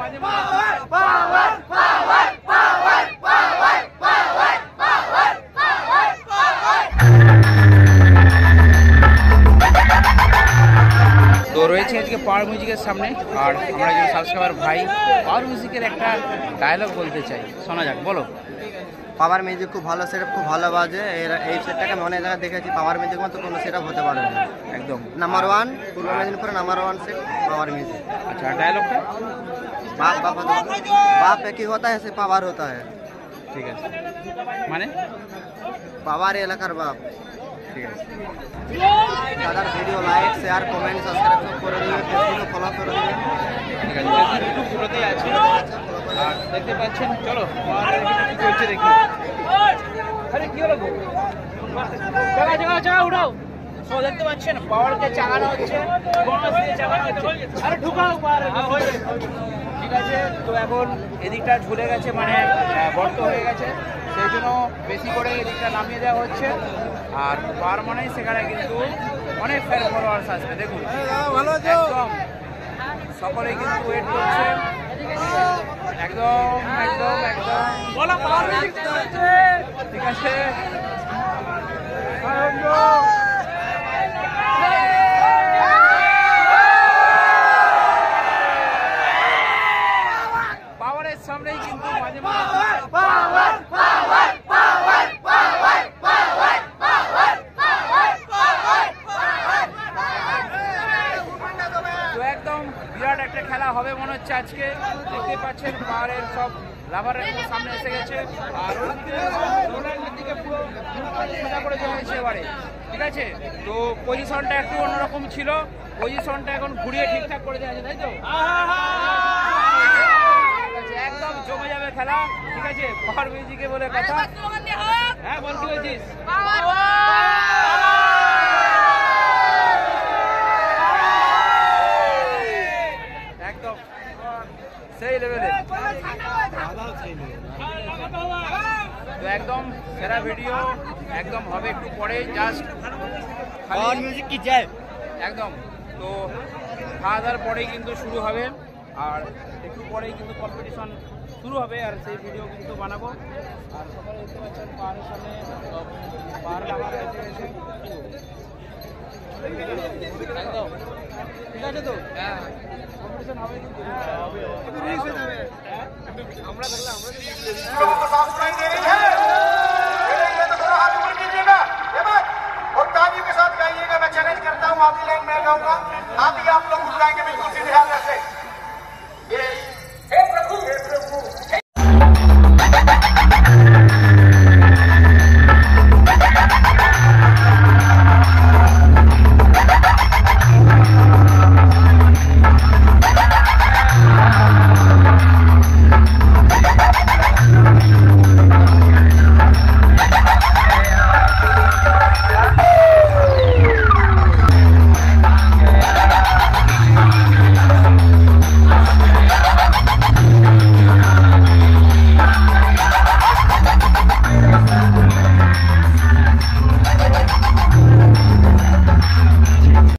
মাঝে তো রয়েছে আজকে পাওয়ার মিউজিকের সামনে, আর আমরা একজন সাবস্ক্রাইবার ভাই পাওয়ার মিউজিকের একটা ডায়লগ বলতে চাই, শোনা যাক, বলো। পাওয়ার মিউজিক খুব ভালো সেটআপ, খুব ভালো বাজে। এই সেটটাকে আমি অনেক জায়গায় দেখেছি, পাওয়ার মিউজিক মতো কোনো সেটআপ হতে পারে না। একদম নাম্বার 1 পূর্ব মেদিনীপুরে নাম্বার 1 সেট पावर म्यूजिक। अच्छा डायलॉगটা बाप बाप बाप एक ही होता है से पावर होता है। ঠিক আছে, মানে पावर এলাকার বাপ। ঠিক আছে, দাদার video like share comment subscribe করে দিবেন, ফেসবুকে ফলো করে দিবেন। ঠিক আছে, একটু পুরোতেই আছে আর দেখতে পাচ্ছেন। চলো কি করছে দেখি। আরে কি হলো, জায়গা জায়গা জায়গা উঠাও। সো দেখতে পাচ্ছেন পাওয়ারকে চালানো হচ্ছে, বোনাস দিয়ে চালানো হচ্ছে। আরে ঢুকাও পাওয়ারে, ঠিক আছে। তো এখন এদিকটা ঝুলে গেছে, মানে গর্ত হয়ে গেছে, সেই জন্য বেশি করে এদিকটা নামিয়ে দেওয়া হচ্ছে। আর পাওয়ার মানে সেখানে কিন্তু অনেক ফ্যান ফলোয়ার্স আসবে, দেখুন একদম সকলেই কিন্তু ওয়েট করছে। একদম একদম একদম ঠিক আছে। পাওয়ারের সামনেই কিন্তু মাঝে মাঝে একদম বিরাট একটা খেলা হবে মনে হচ্ছে আজকে। দেখতে পাচ্ছেন পাহাড়ের সব লাভার সামনে এসে গেছে, আর দিকে পুরো সোজা করে দেওয়া হয়েছে এবারে, ঠিক আছে। তো পজিশনটা একটু অন্যরকম ছিল, পজিশনটা এখন ঘুরিয়ে ঠিকঠাক করে দেওয়া আছে, তাই তো? একদম জমে যাবে খেলা, ঠিক আছে। পাওয়ার মিউজিকে বলে কথা। হ্যাঁ বল, কি বলছিস? একদম সেই লেভেলে, তো একদম সেরা ভিডিও একদম হবে একটু পরে, জাস্ট পাওয়ার মিউজিক কি যায় একদম। তো খাওয়া দাওয়ার পরেই কিন্তু শুরু হবে, আর একটু পরেই কিন্তু কম্পিটিশন শুরু হবে, আর সেই ভিডিও কিন্তু বানাবো। আর সবাই দেখতে পাচ্ছেন পাহাড়ের সামনে পাহাড় লাগানো এসে গেছে একদম, ঠিক আছে। তো হ্যাঁ কম্পিটিশন হবে কিন্তু আমরা